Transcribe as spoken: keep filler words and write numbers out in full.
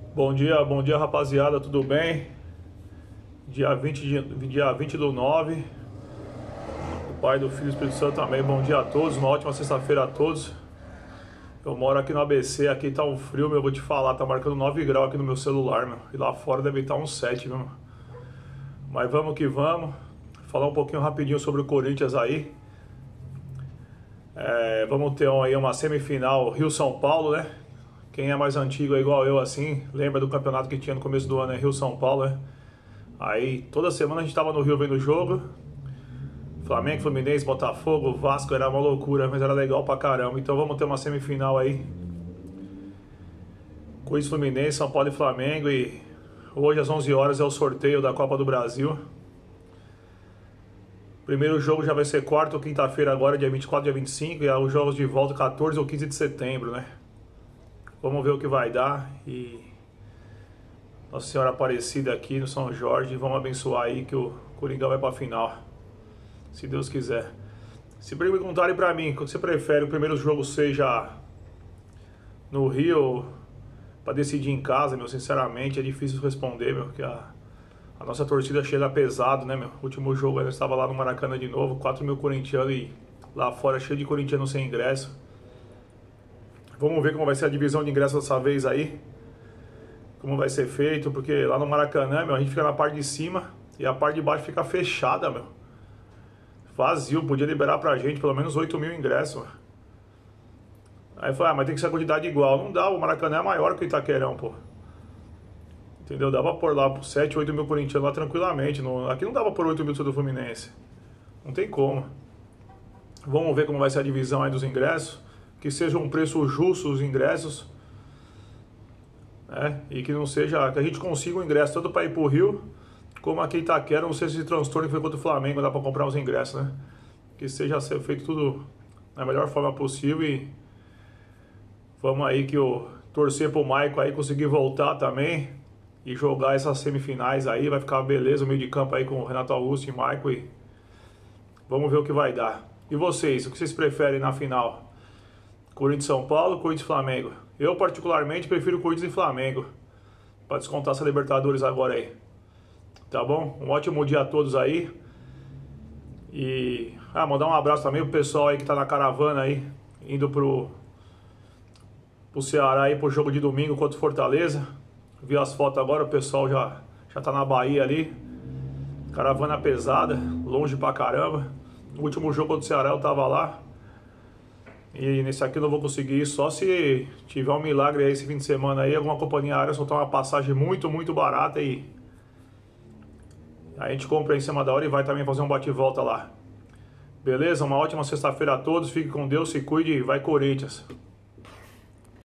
Bom dia, bom dia rapaziada, tudo bem? Dia vinte, de, dia vinte do nove, do Pai, do Filho e do Espírito Santo, amém. Bom dia a todos, uma ótima sexta-feira a todos. Eu moro aqui no A B C, aqui tá um frio, meu, eu vou te falar, tá marcando nove graus aqui no meu celular, meu. E lá fora deve estar uns sete, meu. Mas vamos que vamos, falar um pouquinho rapidinho sobre o Corinthians aí. É, vamos ter aí uma semifinal Rio-São Paulo, né? Quem é mais antigo é igual eu assim, lembra do campeonato que tinha no começo do ano, é Rio-São Paulo, né? Aí toda semana a gente tava no Rio vendo o jogo. Flamengo, Fluminense, Botafogo, Vasco, era uma loucura, mas era legal pra caramba. Então vamos ter uma semifinal aí. Corinthians, Fluminense, São Paulo e Flamengo. E hoje às onze horas é o sorteio da Copa do Brasil. Primeiro jogo já vai ser quarta ou quinta-feira agora, dia vinte e quatro, dia vinte e cinco. E os jogos de volta quatorze ou quinze de setembro, né? Vamos ver o que vai dar. E Nossa Senhora Aparecida aqui no São Jorge. Vamos abençoar aí que o Coringão vai pra final, se Deus quiser. Se perguntarem pra mim, você prefere o primeiro jogo seja no Rio pra decidir em casa, meu? Sinceramente é difícil responder, meu, porque a, a nossa torcida chega pesado, né, meu? O último jogo eu estava lá no Maracanã de novo, quatro mil corintianos e lá fora cheio de corintianos sem ingresso. Vamos ver como vai ser a divisão de ingressos dessa vez aí, como vai ser feito, porque lá no Maracanã, meu, a gente fica na parte de cima e a parte de baixo fica fechada, meu. Vazio, podia liberar pra gente pelo menos oito mil ingressos. Aí eu falei, ah, mas tem que ser a quantidade igual. Não dá, o Maracanã é maior que o Itaquerão, pô. Entendeu? Dava por lá por sete, oito mil corintianos lá tranquilamente. Não, aqui não dava por oito mil do Fluminense. Não tem como. Vamos ver como vai ser a divisão aí dos ingressos. Que seja um preço justo os ingressos. Né? E que não seja, que a gente consiga o ingresso tanto para ir pro Rio, como aqui em Itaquera, não sei se esse transtorno que foi contra o Flamengo, dá para comprar os ingressos, né? Que seja ser feito tudo da melhor forma possível e vamos aí que eu torcer pro Maicon aí conseguir voltar também e jogar essas semifinais aí, vai ficar beleza o meio de campo aí com o Renato Augusto e Maicon e vamos ver o que vai dar. E vocês, o que vocês preferem na final? Corinthians São Paulo, Corinthians Flamengo? Eu particularmente prefiro Corinthians e Flamengo para descontar essa Libertadores agora aí. Tá bom? Um ótimo dia a todos aí. E ah, mandar um abraço também pro pessoal aí que tá na caravana aí, indo pro, pro Ceará aí pro jogo de domingo contra o Fortaleza. Vi as fotos agora, o pessoal já, já tá na Bahia ali. Caravana pesada, longe pra caramba. No último jogo contra o Ceará eu tava lá. E nesse aqui eu não vou conseguir ir, só se tiver um milagre aí esse fim de semana aí, alguma companhia aérea soltar uma passagem muito, muito barata e a gente compra em cima da hora e vai também fazer um bate-volta lá. Beleza? Uma ótima sexta-feira a todos. Fique com Deus, se cuide e vai Corinthians.